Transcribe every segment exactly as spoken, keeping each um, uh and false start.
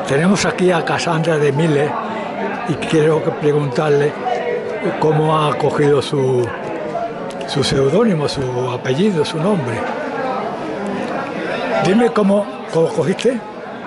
Tenemos aquí a Cassandra de Miller y quiero preguntarle cómo ha cogido su, su seudónimo, su apellido, su nombre. Dime cómo, cómo cogiste.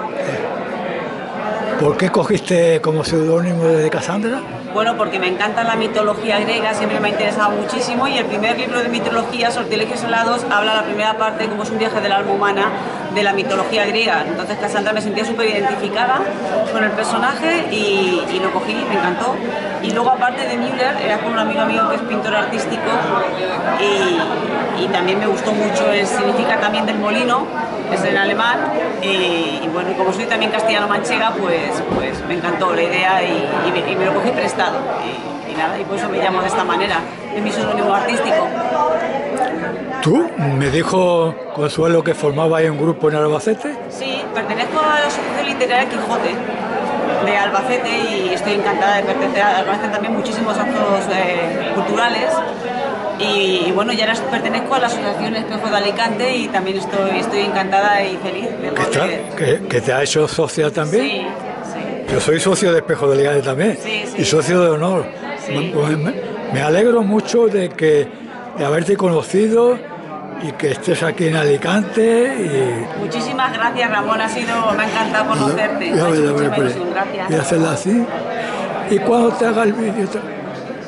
¿Por qué cogiste como seudónimo de Cassandra? Bueno, porque me encanta la mitología griega, siempre me ha interesado muchísimo, y el primer libro de mitología, Sortilegios Helados, habla la primera parte, como es un viaje del alma humana, de la mitología griega. Entonces Cassandra me sentía súper identificada con el personaje y, y lo cogí, me encantó. Y luego, aparte de Müller, era con un amigo mío que es pintor artístico y, y también me gustó mucho, el significa también del molino, es en alemán, y, y bueno, y como soy también castellano-manchega, pues, pues me encantó la idea y, y, me, y me lo cogí prestado. Y, y nada, y por eso me llamo de esta manera, es mi seudónimo artístico. ¿Tú? Me dijo Consuelo que formaba ahí un grupo en Albacete. Sí, pertenezco a la Asociación Literaria Quijote de Albacete y estoy encantada de pertenecer a Albacete, también muchísimos actos eh, culturales. Y, y bueno, ya ahora pertenezco a la Asociación Espejo de Alicante y también estoy, estoy encantada y feliz de poder... ¿Que, ¿Que te ha hecho socia también? Sí, sí. Yo soy socio de Espejo de Alicante también, Sí, sí. Y socio de honor. Sí. Pues me, me alegro mucho de, que, de haberte conocido y que estés aquí en Alicante. Y... Muchísimas gracias, Ramón, ha sido, me ha encantado conocerte. Ya, ya, ya, mucha pues, ilusión, gracias. voy a hacerla así. Y cuando te haga el vídeo... Te...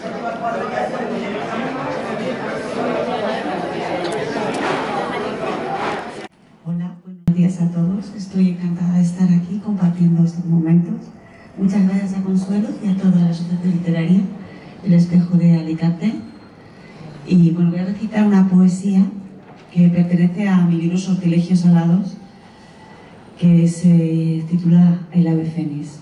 Buenos días a todos, estoy encantada de estar aquí compartiendo estos momentos. Muchas gracias a Consuelo y a toda la Asociación Literaria El Espejo de Alicante. Y bueno, voy a recitar una poesía que pertenece a mi libro Sortilegios Helados, que se titula El ave fénix.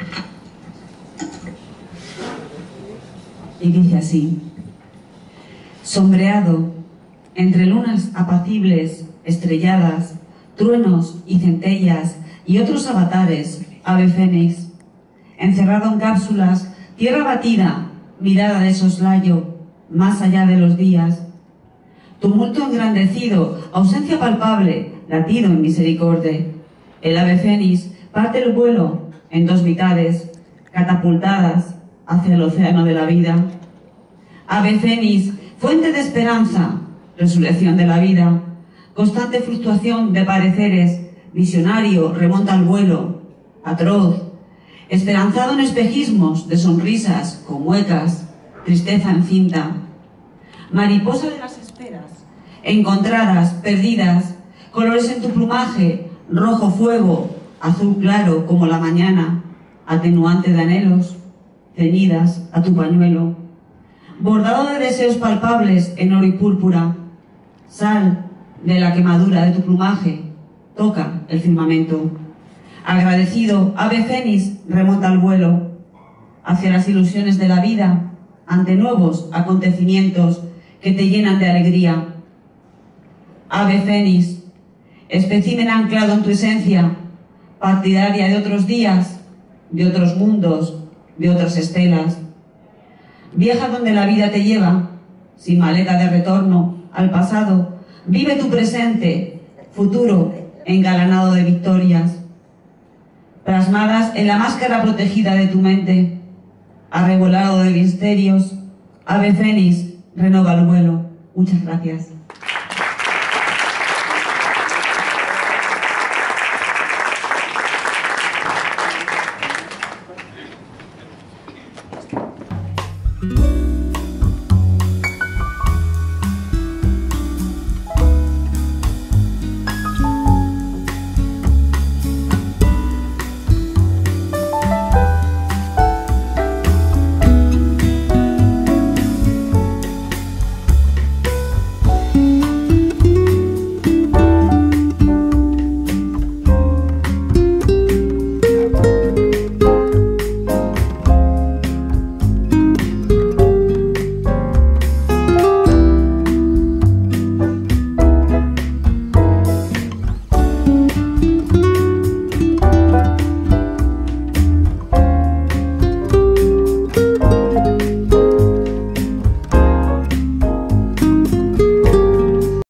Y dice así: sombreado entre lunas apacibles, estrelladas, truenos y centellas y otros avatares, ave fénix, encerrado en cápsulas, tierra batida, mirada de soslayo, más allá de los días, tumulto engrandecido, ausencia palpable, latido en misericordia. El ave fénix parte el vuelo en dos mitades, catapultadas hacia el océano de la vida. Ave fénix, fuente de esperanza, resurrección de la vida, constante fluctuación de pareceres, visionario, remonta al vuelo, atroz, esperanzado en espejismos de sonrisas con muecas, tristeza en cinta, mariposa de las esperas, encontradas, perdidas, colores en tu plumaje, rojo fuego, azul claro como la mañana, atenuante de anhelos, ceñidas a tu pañuelo, bordado de deseos palpables en oro y púrpura, sal de la quemadura de tu plumaje, toca el firmamento. Agradecido, ave fénix remonta al vuelo, hacia las ilusiones de la vida, ante nuevos acontecimientos que te llenan de alegría. Ave fénix, espécimen anclado en tu esencia, partidaria de otros días, de otros mundos, de otras estelas. Viaja donde la vida te lleva, sin maleta de retorno al pasado. Vive tu presente, futuro, engalanado de victorias, plasmadas en la máscara protegida de tu mente. Arrebolado de misterios, ave fénix, renova el vuelo. Muchas gracias.